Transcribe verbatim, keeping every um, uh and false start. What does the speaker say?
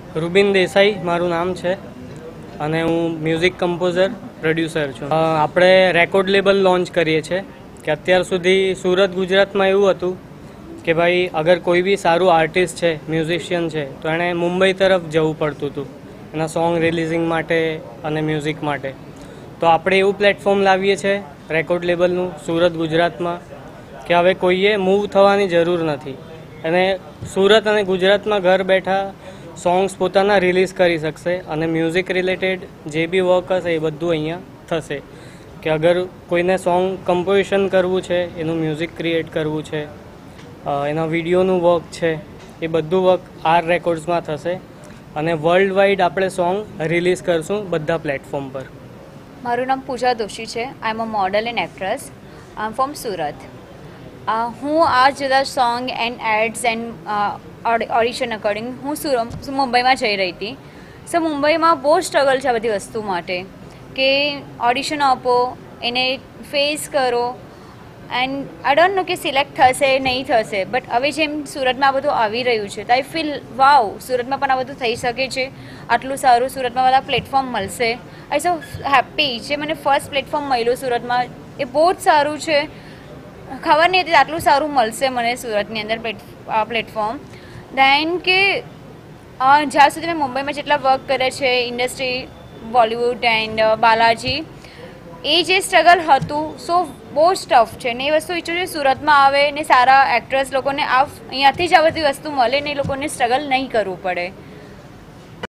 રૂબિન દેસાઈ મારું નામ છે અને હું મ્યુઝિક કમ્પોઝર પ્રોડ્યુસર છું. આપણે રેકોર્ડ લેબલ લોન્ચ કરીએ છીએ કે અત્યાર સુધી સુરત ગુજરાતમાં એવું હતું કે ભાઈ અગર કોઈ બી સારું આર્ટિસ્ટ છે, મ્યુઝિશિયન છે, તો એણે મુંબઈ તરફ જવું પડતું હતું એના સોંગ રિલીઝિંગ માટે અને મ્યુઝિક માટે. તો આપણે એવું પ્લેટફોર્મ લાવીએ છીએ રેકોર્ડ લેબલનું સુરત ગુજરાતમાં કે હવે કોઈએ મૂવ થવાની જરૂર નથી અને સુરત અને ગુજરાતમાં ઘર બેઠા સોંગ્સ પોતાના રિલીઝ કરી શકશે અને મ્યુઝિક રિલેટેડ જે બી વર્ક હશે એ બધું અહીંયા થશે. કે અગર કોઈને સોંગ કમ્પોઝિશન કરવું છે, એનું મ્યુઝિક ક્રિએટ કરવું છે, એના વિડીયોનું વર્ક છે, એ બધું વર્ક આર રેકોર્ડ્સમાં થશે અને વર્લ્ડ વાઇડ આપણે સોંગ રિલીઝ કરશું બધા પ્લેટફોર્મ પર. મારું નામ પૂજા દોશી છે. I am a model and actress. I am from Surat. હું આ જુદા song and ads and audition according હું સુરત મુંબઈમાં જઈ રહી હતી. સો મુંબઈમાં બહુ સ્ટ્રગલ છે આ બધી વસ્તુ માટે કે ઓડિશન આપો, એને ફેસ કરો એન્ડ આઈ ડોન્ટ નો કે સિલેક્ટ થશે નહીં થશે. બટ હવે જેમ સુરતમાં આ બધું આવી રહ્યું છે તો આઈ ફીલ વાવ, સુરતમાં પણ આ બધું થઈ શકે છે. આટલું સારું સુરતમાં બધા પ્લેટફોર્મ મળશે. I so happy. જે મને ફર્સ્ટ પ્લેટફોર્મ મળ્યું સુરતમાં એ બહુ જ સારું છે. ખબર નહીં હતી આટલું સારું મળશે મને સુરતની અંદર આ પ્લેટફોર્મ. દેન કે જ્યાં સુધી મેં મુંબઈમાં જેટલા વર્ક કરે છે ઇન્ડસ્ટ્રી, બોલિવૂડ એન્ડ બાલાજી, એ જે સ્ટ્રગલ હતું સો બહુ જ ટફ છે ને એ વસ્તુ ઈચ્છું છું સુરતમાં આવે ને સારા એક્ટ્રેસ લોકોને આ અહીંયાથી જ આ બધી વસ્તુ મળે ને એ લોકોને સ્ટ્રગલ નહીં કરવું પડે.